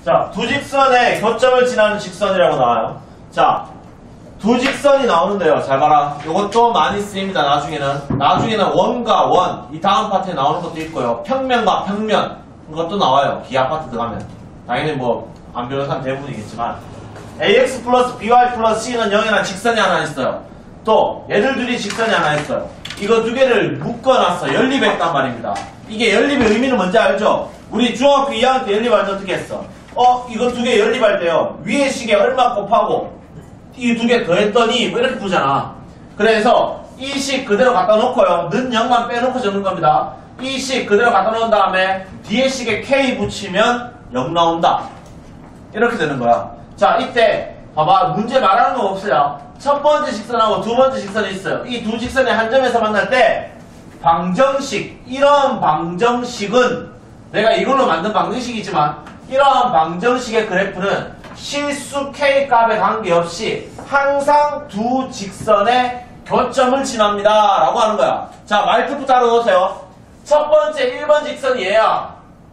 자, 두 직선의 교점을 지나는 직선이라고 나와요. 자, 두 직선이 나오는데요. 잘 봐라. 이것도 많이 쓰입니다. 나중에는 원과 원, 이 다음 파트에 나오는 것도 있고요. 평면과 평면, 이것도 나와요. 기하 파트 들어가면. 당연히 뭐, 안 배우는 사람 대부분이겠지만. ax 플러스 by 플러스 c는 0이라는 직선이 하나 있어요. 또, 얘들 둘이 직선이 하나 있어요. 이거 두 개를 묶어놨어. 연립했단 말입니다. 이게 연립의 의미는 뭔지 알죠? 우리 중학교 2학년 때 연립할 때 어떻게 했어? 이거 두 개 연립할 때요. 위에 식에 얼마 곱하고, 이 두 개 더했더니 뭐 이렇게 푸잖아. 그래서 이 식 그대로 갖다 놓고요. 는 0만 빼놓고 적는 겁니다. 이 식 그대로 갖다 놓은 다음에 뒤에 식에 k 붙이면 0 나온다. 이렇게 되는 거야. 자, 이때 봐봐. 문제 말하는 거 없어요. 첫 번째 직선하고 두 번째 직선이 있어요. 이 두 직선이 한 점에서 만날 때 방정식, 이런 방정식은 내가 이걸로 만든 방정식이지만 이러한 방정식의 그래프는 실수 k 값에 관계없이 항상 두 직선의 교점을 지납니다 라고 하는 거야. 자, 말투부터 알아놓으세요. 첫 번째 1번 직선이 얘야.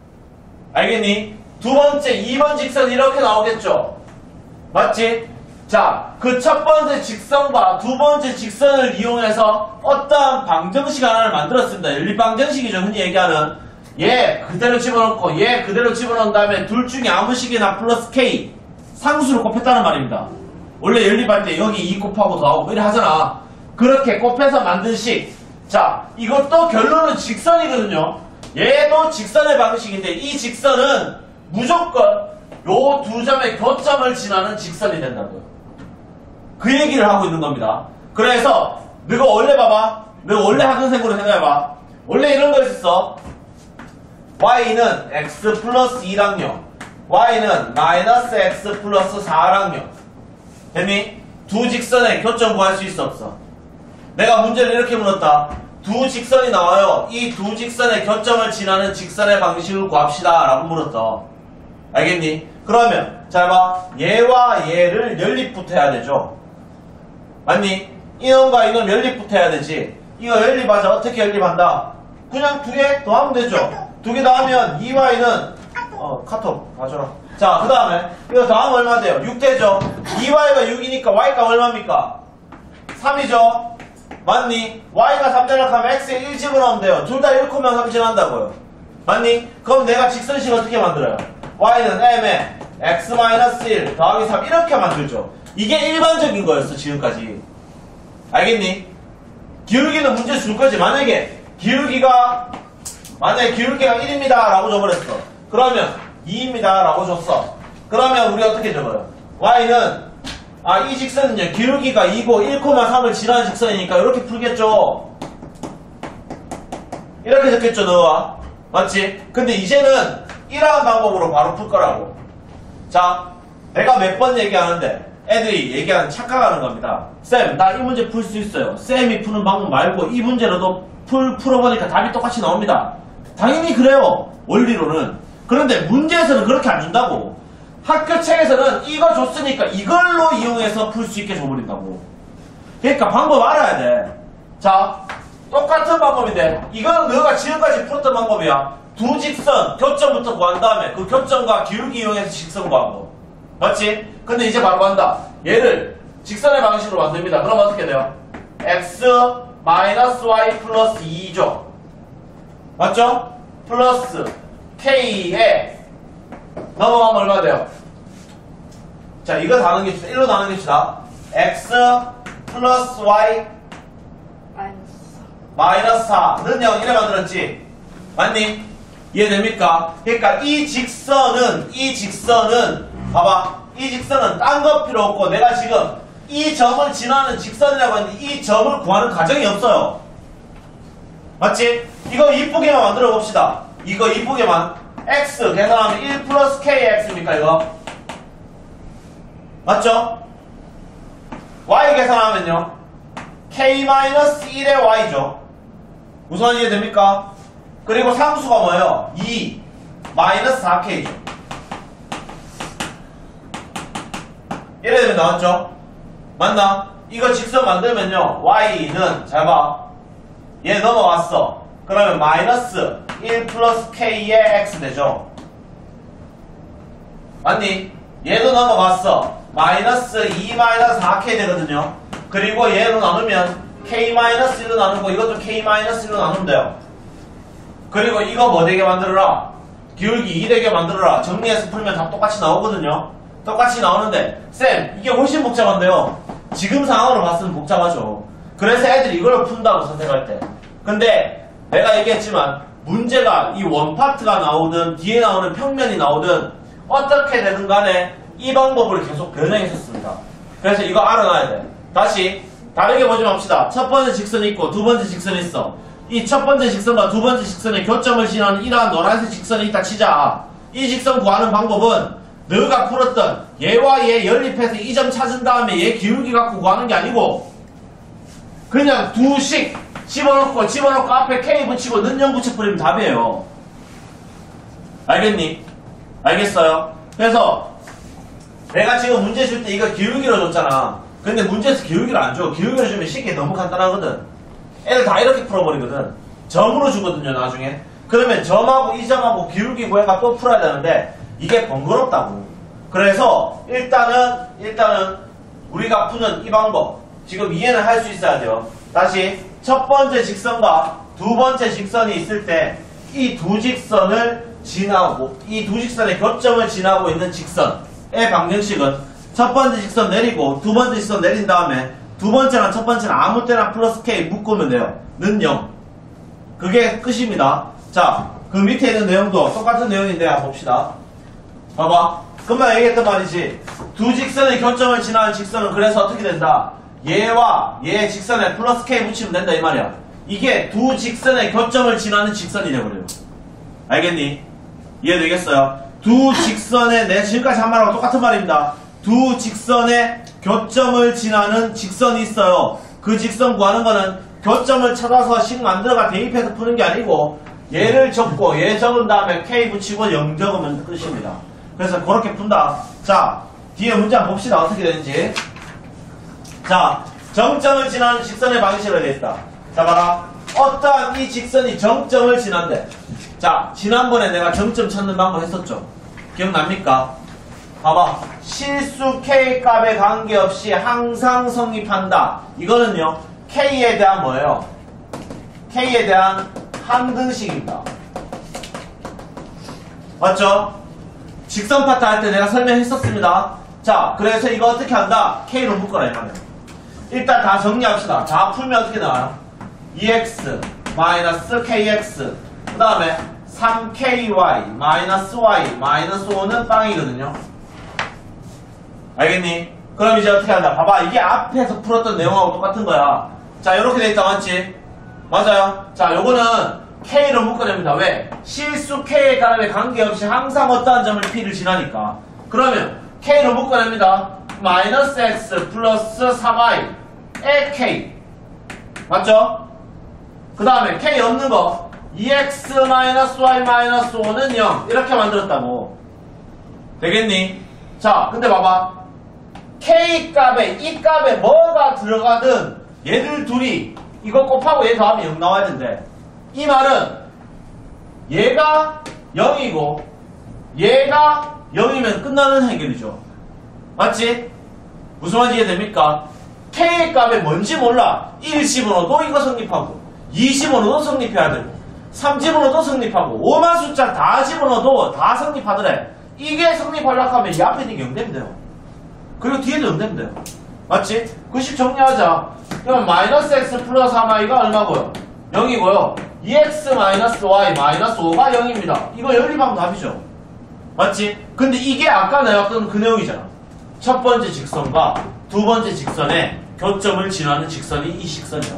알겠니? 두 번째 2번 직선 이렇게 나오겠죠. 맞지? 자, 그 첫 번째 직선과 두 번째 직선을 이용해서 어떠한 방정식 하나를 만들었습니다. 연립방정식이죠. 흔히 얘기하는. 얘 그대로 집어넣고 얘 그대로 집어넣은 다음에 둘 중에 아무 식이나 플러스 k 상수를 곱했다는 말입니다. 원래 연립할 때 여기 2 곱하고 더하고 이래 하잖아. 그렇게 곱해서 만든 식. 자, 이것도 결론은 직선이거든요. 얘도 직선의 방식인데 이 직선은 무조건 요 두 점의 교점을 지나는 직선이 된다고요. 그 얘기를 하고 있는 겁니다. 그래서 너가 원래 봐봐. 너가 원래 학생생으로 생각해봐. 원래 이런 거 있었어. y는 x 플러스 2랑 0, y는 마이너스 x 플러스 4랑 0. 됐니? 두 직선의 교점 구할 수 있어 없어? 내가 문제를 이렇게 물었다. 두 직선이 나와요. 이 두 직선의 교점을 지나는 직선의 방식을 구합시다 라고 물었다. 알겠니? 그러면 잘 봐. 얘와 얘를 연립부터 해야 되죠. 맞니? 이놈과 이놈 연립부터 해야 되지. 이거 연립하자. 어떻게 연립한다? 그냥 두 개 더하면 되죠. 두 개 더하면 2y는 카톡 가져라. 자, 그 다음에 이거 더하면 얼마 돼요? 6 되죠. 2y가 6이니까 y가 얼마입니까? 3이죠. 맞니? y가 3자락 하면 x에 1 집어넣으면 돼요. 둘 다 1,3 지난다고요. 맞니? 그럼 내가 직선식 어떻게 만들어요? y는 m에 x-1 더하기 3 이렇게 만들죠. 이게 일반적인 거였어 지금까지. 알겠니? 기울기는 문제 줄 거지. 만약에 기울기가 1입니다 라고 줘버렸어. 그러면 2입니다 라고 줬어. 그러면 우리 어떻게 적어요? y는 이 직선은요 기울기가 2고 1,3을 지나는 직선이니까 이렇게 풀겠죠. 이렇게 적겠죠 너와. 맞지? 근데 이제는 이러한 방법으로 바로 풀 거라고. 자, 내가 몇 번 얘기하는데 애들이 얘기하는 착각하는 겁니다. 쌤, 나 이 문제 풀 수 있어요. 쌤이 푸는 방법 말고 이 문제로도 풀어보니까 답이 똑같이 나옵니다. 당연히 그래요. 원리로는. 그런데 문제에서는 그렇게 안 준다고. 학교 책에서는 이거 줬으니까 이걸로 이용해서 풀 수 있게 줘버린다고. 그러니까 방법 알아야 돼. 자, 똑같은 방법인데 이건 너가 지금까지 풀었던 방법이야. 두 직선 교점부터 구한 다음에 그 교점과 기울기 이용해서 직선 구하고. 맞지? 근데 이제 바로 간다. 얘를 직선의 방식으로 만듭니다. 그럼 어떻게 돼요? x 마이너스 y 플러스 2죠. 맞죠? 플러스 k에 넘어가면 얼마 돼요? 자, 이거 다 넘깁시다. 1로 다 넘깁시다. x 플러스 y 마이너스 4는 0 이래 만들었지. 맞니? 이해됩니까? 그러니까 이 직선은 봐봐. 이 직선은 딴 거 필요 없고 내가 지금 이 점을 지나는 직선이라고 했는데 이 점을 구하는 과정이 없어요. 맞지? 이거 이쁘게만 만들어 봅시다. 이거 이쁘게만 x 계산하면 1 플러스 kx입니까 이거? 맞죠? y 계산하면요 k 마이너스 1의 y죠. 무슨 말인지 이해됩니까? 그리고 상수가 뭐예요? 2 마이너스 4k죠. 이래 되면 나왔죠? 맞나? 이거 직선 만들면요 y는 잘 봐. 얘 넘어왔어. 그러면 마이너스 1 플러스 k의 x 되죠. 맞니? 얘도 넘어갔어. 마이너스 2-4k 되거든요. 그리고 얘로 나누면 k-1로 나누고 이것도 k-1로 나누면 돼요. 그리고 이거 뭐 되게 만들어라? 기울기 2 되게 만들어라. 정리해서 풀면 다 똑같이 나오거든요. 똑같이 나오는데 쌤 이게 훨씬 복잡한데요. 지금 상황으로 봤으면 복잡하죠. 그래서 애들이 이걸 푼다고 선택할 때. 근데 내가 얘기했지만 문제가 이 원파트가 나오든 뒤에 나오는 평면이 나오든 어떻게 되든 간에 이 방법을 계속 변형했었습니다. 그래서 이거 알아놔야 돼. 다시 다르게 보지 맙시다. 첫 번째 직선이 있고 두 번째 직선이 있어. 이 첫 번째 직선과 두 번째 직선의 교점을 지나는 이러한 노란색 직선이 있다 치자. 이 직선 구하는 방법은 너가 풀었던 얘와 얘 연립해서 이 점 찾은 다음에 얘 기울기 갖고 구하는 게 아니고 그냥 두식 집어넣고 앞에 K 붙이고 는영 붙여버리면 답이에요. 알겠니? 알겠어요? 그래서 내가 지금 문제 줄 때 이거 기울기로 줬잖아. 근데 문제에서 기울기를 안 줘. 기울기를 주면 쉽게 너무 간단하거든. 애들 다 이렇게 풀어버리거든. 점으로 주거든요 나중에. 그러면 점하고 이 점하고 기울기 구해가 또 풀어야 되는데 이게 번거롭다고. 그래서 일단은 우리가 푸는 이 방법 지금 이해는 할 수 있어야 돼요. 다시 첫 번째 직선과 두 번째 직선이 있을 때 이 두 직선을 지나고 이 두 직선의 교점을 지나고 있는 직선의 방정식은 첫 번째 직선 내리고 두 번째 직선 내린 다음에 두 번째랑 첫 번째는 아무 때나 플러스 K 묶으면 돼요. 는 0. 그게 끝입니다. 자, 그 밑에 있는 내용도 똑같은 내용인데 한번 봅시다. 봐봐. 금방 얘기했던 말이지. 두 직선의 교점을 지나는 직선은 그래서 어떻게 된다? 얘와 얘 직선에 플러스 K 붙이면 된다 이 말이야. 이게 두 직선의 교점을 지나는 직선이 되버려요. 알겠니? 이해되겠어요? 두 직선의 내 지금까지 한 말하고 똑같은 말입니다. 두 직선의 교점을 지나는 직선이 있어요. 그 직선 구하는 거는 교점을 찾아서 식 만들어가 대입해서 푸는 게 아니고 얘를 적고 얘 적은 다음에 K 붙이고 0 적으면 끝입니다. 그래서 그렇게 푼다. 자, 뒤에 문제 한번 봅시다. 어떻게 되는지. 자, 정점을 지나는 직선의 방식으로 되어 있다. 자, 봐라. 어떠한 이 직선이 정점을 지난대. 자, 지난번에 내가 정점 찾는 방법 했었죠. 기억납니까? 봐봐. 실수 K 값에 관계없이 항상 성립한다. 이거는요, K에 대한 뭐예요? K에 대한 항등식입니다. 맞죠? 직선 파트 할 때 내가 설명했었습니다. 자, 그래서 이거 어떻게 한다? K로 묶어라, 이 말이에요. 일단 다 정리합시다. 다 풀면 어떻게 나와요? 2x 마이너스 kx 그 다음에 3ky 마이너스 y 마이너스 5는 빵이거든요. 알겠니? 그럼 이제 어떻게 한다? 봐봐. 이게 앞에서 풀었던 내용하고 똑같은 거야. 자, 이렇게 돼 있다. 맞지? 맞아요. 자, 요거는 K로 묶어냅니다. 왜? 실수 K의 가람에 관계없이 항상 어떠한 점을 P를 지나니까. 그러면 K로 묶어냅니다. 마이너스 X 플러스 3Y의 K. 맞죠? 그 다음에 K 없는 거 2X 마이너스 Y 마이너스 5는 0. 이렇게 만들었다고. 되겠니? 자, 근데 봐봐. K 값에 이 값에 뭐가 들어가든 얘들 둘이 이거 곱하고 얘 더하면 0 나와야 된대. 이 말은 얘가 0이고 얘가 0이면 끝나는 해결이죠. 맞지? 무슨 말인지 이해됩니까? K의 값에 뭔지 몰라. 1 집어넣어도 이거 성립하고 2 집어넣어도 성립해야 되고 3 집어넣어도 성립하고 5만 숫자 다 집어넣어도 다 성립하더래. 이게 성립하려고 하면 이 앞에 있는 게 0 되면 돼요. 그리고 뒤에도 0 되면 돼요. 맞지? 그 식 정리하자. 그러면 마이너스 x 플러스 3y가 얼마고요? 0이고요. 2x 마이너스 y 마이너스 5가 0입니다. 이거 연립하면 답이죠. 맞지? 근데 이게 아까 내가 그 내용이잖아. 첫 번째 직선과 두 번째 직선의 교점을 지나는 직선이 이 직선이죠.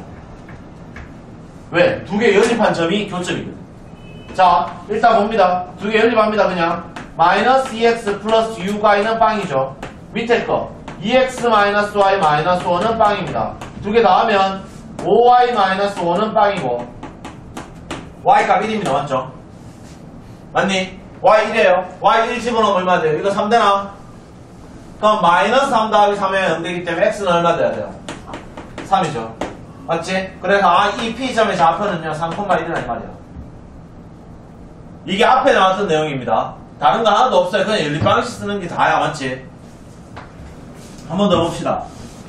왜? 두 개 연립한 점이 교점이거든. 자, 일단 봅니다. 두 개 연립합니다. 그냥 마이너스 2x 플러스 uy는 빵이죠. 밑에 거 2x 마이너스 y 마이너스 5는 빵입니다. 두 개 다 하면 5y 마이너스 5는 빵이고 y 값 1입니다. 맞죠? 맞니? y 1이에요. y 1 집어넣으면 얼마 돼요? 이거 3 되나? 그럼 마이너스 3 더하기 3이면 0 되기 때문에 x는 얼마 돼야 돼요? 3이죠. 맞지? 그래서 이 P점의 좌표는요 3,1이라 이 말이야. 이게 앞에 나왔던 내용입니다. 다른 거 하나도 없어요. 그냥 연립방식 쓰는 게 다야. 맞지? 한 번 더 봅시다.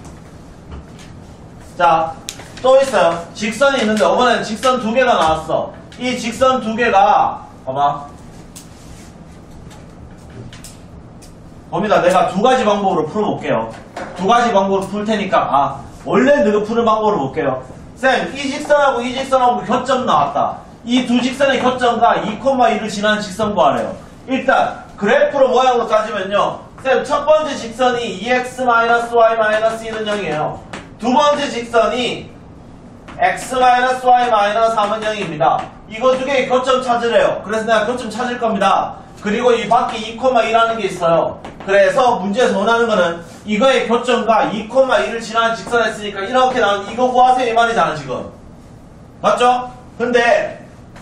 자, 또 있어요. 직선이 있는데 이번에는 직선 두 개가 나왔어. 이 직선 두 개가 봐봐. 봅니다. 내가 두 가지 방법으로 풀어볼게요. 두 가지 방법으로 풀 테니까 원래 너가 푸는 방법으로 볼게요. 쌤, 이 직선하고 이 직선하고 교점 나왔다. 이 두 직선의 교점과 2,2를 지나는 직선 구하래요. 일단 그래프로 모양으로 따지면요. 쌤, 첫 번째 직선이 2x-y-2는 0이에요. 두 번째 직선이 x-y-3은 0입니다. 이거 두 개의 교점 찾으래요. 그래서 내가 교점 찾을 겁니다. 그리고 이 밖에 2,2라는 게 있어요. 그래서 문제에서 원하는 거는 이거의 교점과 2,2를 지나는 직선을 했으니까 이렇게 나온 이거 구하세요 이 말이잖아 지금. 맞죠? 근데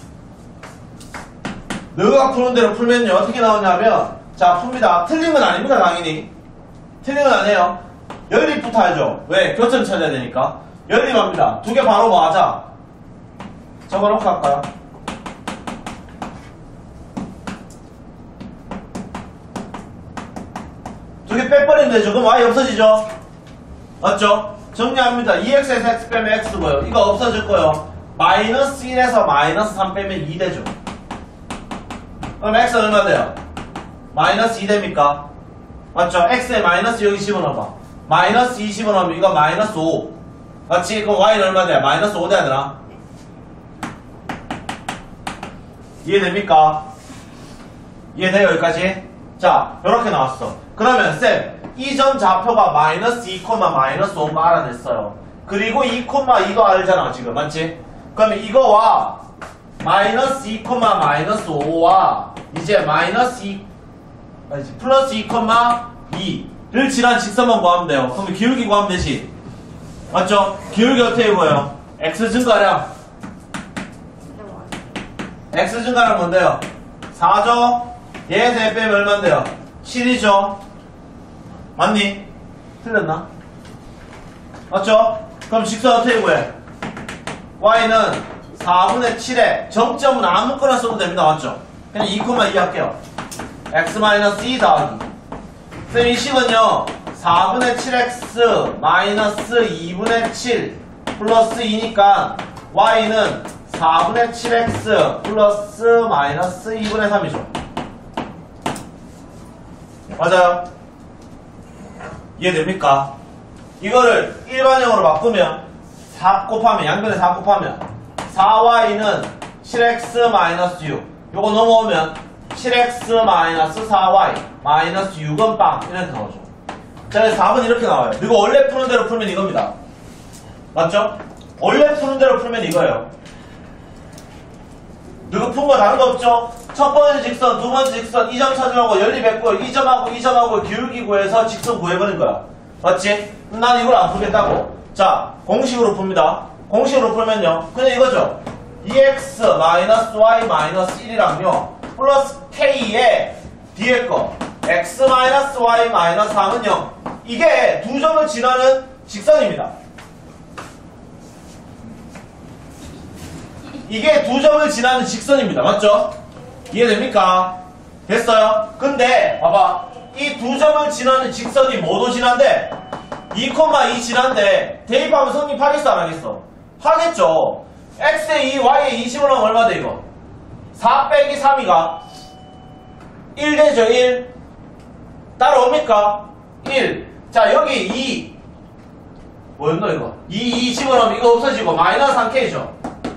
너가 푸는 대로 풀면요 어떻게 나오냐면 자 풉니다. 틀린 건 아닙니다 당연히. 틀린 건 아니에요. 연립부터 하죠. 왜? 교점 찾아야 되니까. 연립합니다. 두 개 바로 뭐 하자? 적어놓고 할까요? 두 개 빼버리면 되죠. 그럼 y 없어지죠? 맞죠? 정리합니다. 2x에서 x 빼면 x고요. 이거 없어질 거예요. 마이너스 1에서 마이너스 3 빼면 2 되죠. 그럼 x 얼마 돼요? 마이너스 2 됩니까? 맞죠? x에 마이너스 여기 집어넣어봐. 마이너스 2 집어넣으면 이거 마이너스 5. 맞지? 그럼 y는 얼마 돼요? 마이너스 5 돼야 되나? 이해됩니까? 이해돼요 여기까지? 자, 요렇게 나왔어. 그러면 쌤, 이 점 좌표가 마이너스 2, 마이너스 5가 알아냈어요. 그리고 2,2도 알잖아 지금. 맞지? 그러면 이거와 마이너스 2, 마이너스 5와 이제 마이너스 2 플러스 2,2를 지난 직선만 구하면 돼요. 그러면 기울기 구하면 되지. 맞죠? 기울기 어떻게 구해요? x 증가량. x 증가량 뭔데요? 4죠? 얘에서 얘 빼면 얼만데요? 7이죠? 맞니? 틀렸나? 맞죠? 그럼 직선 어떻게 구해? y는 4분의 7에 정점은 아무거나 써도 됩니다. 맞죠? 그냥 2,2 할게요. x-2 더하기 쌤 이 식은요 4분의 7x 마이너스 2분의 7 플러스 2니까 y는 4분의 7x 플러스 마이너스 2분의 3이죠. 맞아요? 이해됩니까? 이거를 일반형으로 바꾸면 4 곱하면 양변에 4 곱하면 4y는 7x 마이너스 6 요거 넘어오면 7x 마이너스 4y 마이너스 6은 빵 이렇게 나오죠. 자 그래서 답은 이렇게 나와요. 이거 원래 푸는 대로 풀면 이겁니다. 맞죠? 원래 푸는 대로 풀면 이거예요. 누구 푼 거 다른 거 없죠? 첫 번째 직선, 두 번째 직선, 이 점 찾으려고 연립했고, 이 점하고 기울기 구해서 직선 구해버린 거야. 맞지? 난 이걸 안 풀겠다고. 자, 공식으로 풉니다. 공식으로 풀면요. 그냥 이거죠. 2x-y-1이랑요. 플러스 k에 뒤에 거. x-y-3은 0. 이게 두 점을 지나는 직선입니다. 이게 두 점을 지나는 직선입니다. 맞죠? 이해됩니까? 됐어요? 근데 봐봐 이 두 점을 지나는 직선이 뭐도 지난데 2,2 지난데 대입하면 성립하겠어 안 하겠어? 하겠죠. x에 2, y에 20을 하면 얼마 돼 이거? 4 빼기 3이가 1 되죠 1 따라옵니까? 1 자 여기 2 뭐였노 이거? 2 집어넣으면 이거 없어지고 마이너스 3k죠.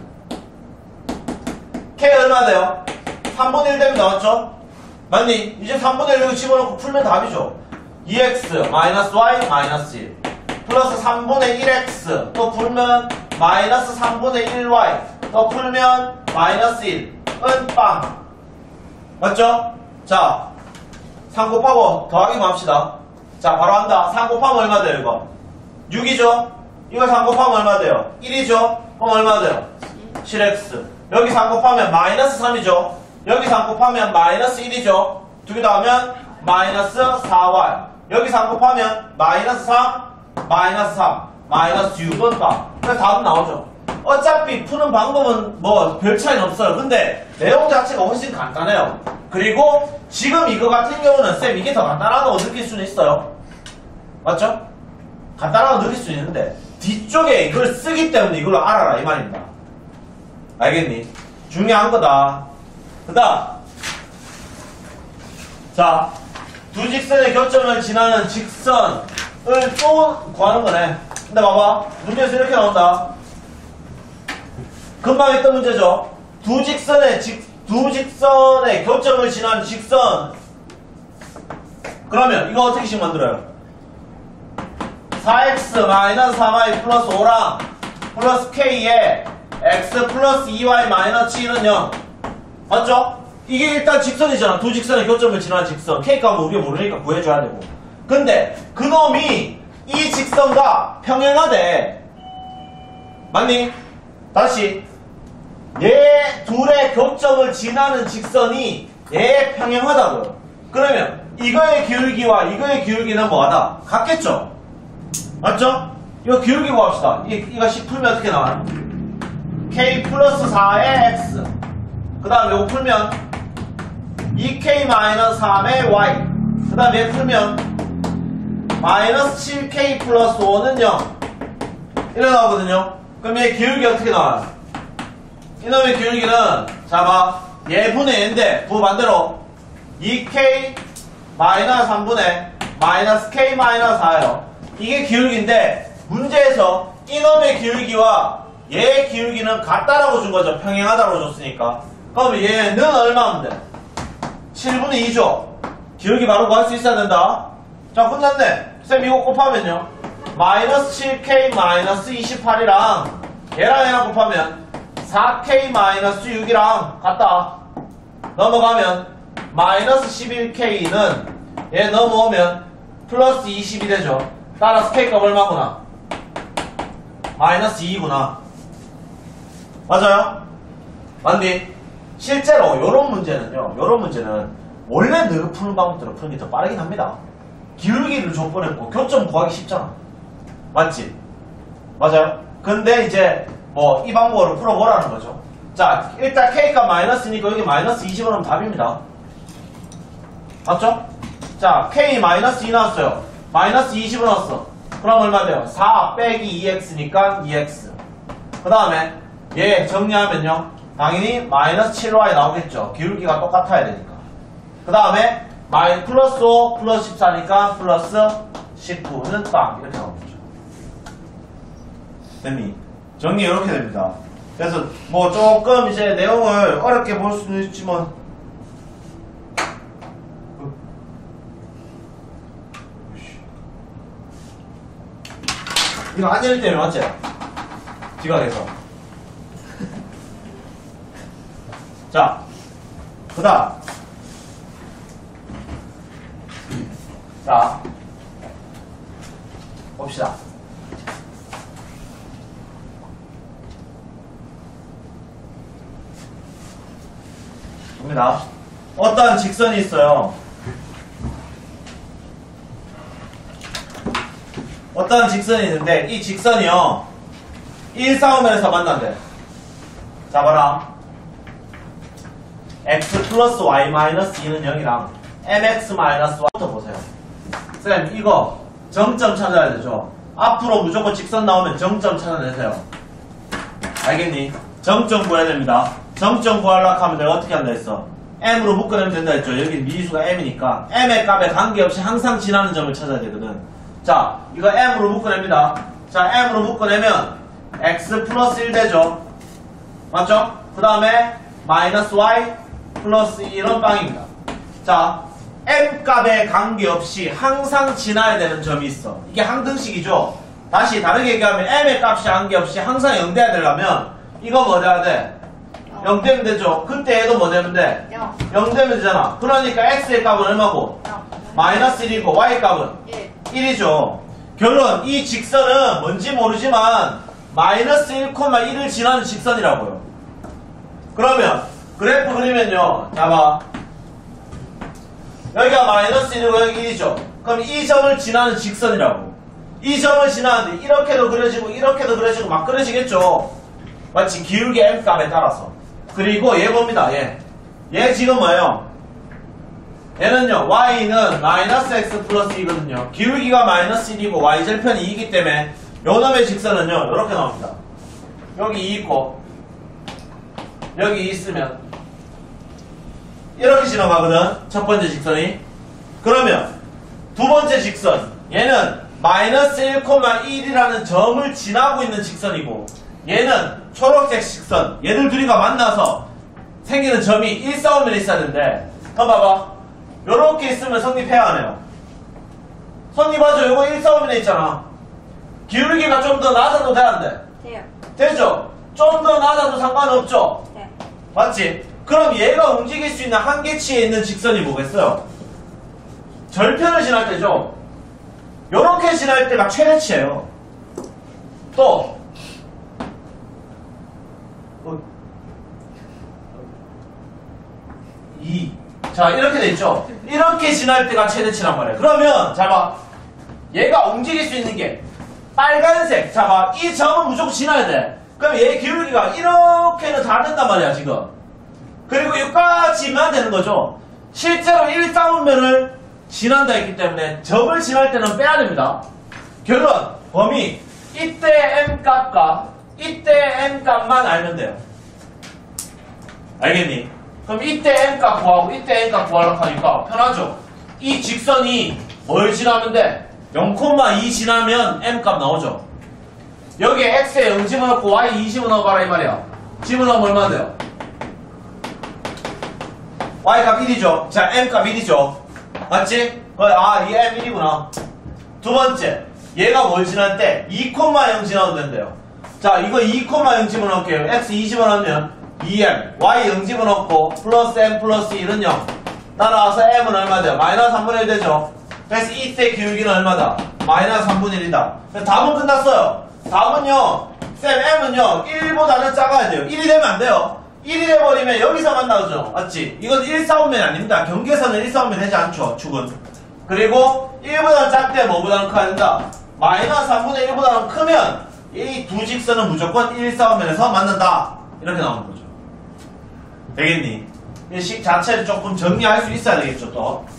k 얼마 돼요? 3분의 1 되면 나왔죠? 맞니? 이제 3분의 1 이거 집어넣고 풀면 답이죠. 2x 마이너스 y 마이너스 1 플러스 3분의 1x 또 풀면 마이너스 3분의 1y 또 풀면 마이너스 1은 빵. 맞죠? 자 3 곱하고 더하기만 합시다. 자 바로 한다. 3 곱하면 얼마 돼요 이거? 6이죠? 이거 3 곱하면 얼마 돼요? 1이죠? 그럼 얼마 돼요? 7x 여기 3 곱하면 마이너스 3이죠? 여기 3 곱하면 마이너스 1이죠? 두 개 더하면 마이너스 4y 여기 3 곱하면 마이너스 3 마이너스 3 마이너스 6은 빵. 그래서 답은 나오죠. 어차피 푸는 방법은 뭐 별 차이는 없어요. 근데 내용 자체가 훨씬 간단해요. 그리고 지금 이거 같은 경우는 쌤 이게 더 간단하다고 느낄 수는 있어요. 맞죠? 간단하다고 느낄 수 있는데 뒤쪽에 이걸 쓰기 때문에 이걸로 알아라 이 말입니다. 알겠니? 중요한 거다. 그 다음 자, 두 직선의 교점을 지나는 직선을 또 구하는 거네. 근데 봐봐, 문제에서 이렇게 나온다. 금방 했던 문제죠. 두 직선의 교점을 지나는 직선. 그러면 이거 어떻게씩 만들어요? 4x-3y 플러스 5랑 플러스 k에 x 플러스 2y 마이너스 7은 0. 맞죠? 이게 일단 직선이잖아. 두 직선의 교점을 지나는 직선. k값은 우리가 모르니까 구해줘야 되고. 근데 그놈이 이 직선과 평행하대. 맞니? 다시 얘 둘의 교점을 지나는 직선이 얘에 평행하다고요. 그러면 이거의 기울기와 이거의 기울기는 뭐하다? 같겠죠? 맞죠? 이거 기울기 구합시다. 이거 10 풀면 어떻게 나와요? k 플러스 4의 x. 그 다음에 이거 풀면 2k-3의 y. 그 다음에 얘 풀면 마이너스 7k 플러스 5는 0. 이래 나오거든요. 그럼 얘 기울기 어떻게 나와요? 이놈의 기울기는 자봐, 얘 분의 얘인데 부 반대로 2k 마이너스 3분의 마이너스 k 마이너스 4예요. 이게 기울기인데 문제에서 이놈의 기울기와 얘의 기울기는 같다라고 준 거죠. 평행하다고 줬으니까. 그럼 얘는 얼마면 돼? 7분의 2죠. 기울기 바로 구할 수 있어야 된다. 자, 끝났네. 쌤 이거 곱하면요, 마이너스 7k 마이너스 28이랑 얘랑 곱하면 4k 마이너스 6이랑 같다. 넘어가면 마이너스 11k는 얘 넘어오면 플러스 20이 되죠. 따라서 k값 얼마구나? 마이너스 2구나. 맞아요? 맞니? 실제로 요런 문제는요, 요런 문제는 원래 늘 푸는 방법대로 푸는 게 더 빠르긴 합니다. 기울기를 줘버렸고 교점 구하기 쉽잖아. 맞지? 맞아요? 근데 이제 뭐 이 방법으로 풀어보라는 거죠. 자, 일단 k값 마이너스니까 여기 마이너스 20을 하면 답입니다. 맞죠? 자, k 마이너스 2 나왔어요. 마이너스 20을 넣었어. 그럼 얼마 돼요? 4 빼기 2x니까 2x. 그 다음에 얘 정리하면요, 당연히 마이너스 7y 나오겠죠. 기울기가 똑같아야 되니까. 그 다음에 플러스 5 플러스 14니까 플러스 19는 빵 이렇게 나오겠죠. 됐니? 정리 이렇게 됩니다. 그래서 뭐 조금 이제 내용을 어렵게 볼 수는 있지만 이거 안젤리 때문에 맞지? 지각해서. 자, 그 다음 자, 봅시다. 봅니다. 어떠한 직선이 있어요. 어떠한 직선이 있는데 이 직선이요, 1,4,5면에서 만난대. 자, 봐라. x 플러스 y 마이너스 2는 0이랑 mx 마이너스 y부터 보세요. 쌤, 이거 정점 찾아야 되죠. 앞으로 무조건 직선 나오면 정점 찾아내세요. 알겠니? 정점 구해야 됩니다. 정점 구하려고 하면 내가 어떻게 한다 했어? m으로 묶어내면 된다 했죠. 여기 미지수가 m이니까 m의 값에 관계없이 항상 지나는 점을 찾아야 되거든. 자, 이거 m으로 묶어냅니다. 자, m으로 묶어내면 x 플러스 1 되죠. 맞죠? 그 다음에 마이너스 y 플러스 1은 빵입니다. 자, m 값에 관계없이 항상 지나야 되는 점이 있어. 이게 항등식이죠. 다시 다르게 얘기하면 m의 값이 관계없이 항상 0 돼야 되려면 이거 뭐 돼야 돼? 0 되면 되죠. 그때 얘도 뭐 되면 돼? 0 되면 되잖아. 그러니까 x의 값은 얼마고? 마이너스 1이고 y 값은 1이죠. 결론, 이 직선은 뭔지 모르지만 마이너스 1,1을 지나는 직선이라고요. 그러면 그래프 그리면요, 자봐, 여기가 마이너스 1이고 여기 1이죠. 그럼 이 점을 지나는 직선이라고. 이 점을 지나는데 이렇게도 그려지고 이렇게도 그려지고 막 그려지겠죠. 마치 기울기 m 값에 따라서. 그리고 얘 봅니다. 얘 지금 뭐예요? 얘는요, y는 마이너스 x 플러스 2거든요. 기울기가 마이너스 1이고 y절편이 2이기 때문에 요놈의 직선은요, 이렇게 나옵니다. 여기 2 있고, 여기 2 있으면, 이렇게 지나가거든, 첫 번째 직선이. 그러면, 두 번째 직선, 얘는 마이너스 1,1이라는 점을 지나고 있는 직선이고, 얘는 초록색 직선, 얘들 둘이가 만나서 생기는 점이 일사오면에 있어야 되는데, 한번 봐봐. 요렇게 있으면 성립해야 하네요. 성립하죠. 요거 일사오면에 있잖아. 기울기가 좀 더 낮아도 돼, 안 돼? 돼요. 되죠? 좀 더 낮아도 상관없죠? 네. 맞지? 그럼 얘가 움직일 수 있는 한계치에 있는 직선이 뭐겠어요? 절편을 지날 때죠? 요렇게 지날 때가 최대치예요. 또 2. 자, 이렇게 돼 있죠? 이렇게 지날 때가 최대치란 말이에요. 그러면 잘 봐. 얘가 움직일 수 있는 게 빨간색. 자, 봐. 이 점은 무조건 지나야 돼. 그럼 얘 기울기가 이렇게는 다 된단 말이야, 지금. 그리고 여기까지만 되는 거죠. 실제로 일사분면을 지난다 했기 때문에 점을 지날 때는 빼야 됩니다. 결론, 범위 이때 m값과 이때 m값만 알면 돼요. 알겠니? 그럼 이때 m값 구하고 이때 m값 구하려고 하니까 편하죠. 이 직선이 뭘 지나면 돼? 0,2 지나면 m값 나오죠. 여기에 x에 0 집어넣고 y 2 집어넣어봐라 이 말이야. 집어넣으면 얼마 돼요? y값 1이죠. 자, m값 1이죠. 맞지? 이 m 1이구나. 두 번째, 얘가 뭘 지날 때 2,0 지나도 된대요. 자, 이거 2,0 집어넣을게요. x 2 집어넣으면 2m, y 0 집어넣고 플러스 m 플러스 1은 0 따라와서 m은 얼마 돼요? 마이너스 3분의 1 되죠. 그래서 이때 기울기는 얼마다? 마이너스 3분의 1이다. 답은 끝났어요. 답은요, 쌤 m은요 1보다는 작아야 돼요. 1이 되면 안 돼요. 1이 돼버리면 여기서 만나죠. 맞지? 이건 1,4분면이 아닙니다. 경계선은 1,4분면 되지 않죠. 축은. 그리고 1보다는 작대 뭐보다는 커야 된다? 마이너스 3분의 1보다는 크면 이 두 직선은 무조건 1,4분면에서 만난다. 이렇게 나오는 거죠. 되겠니? 이 식 자체를 조금 정리할 수 있어야 되겠죠, 또.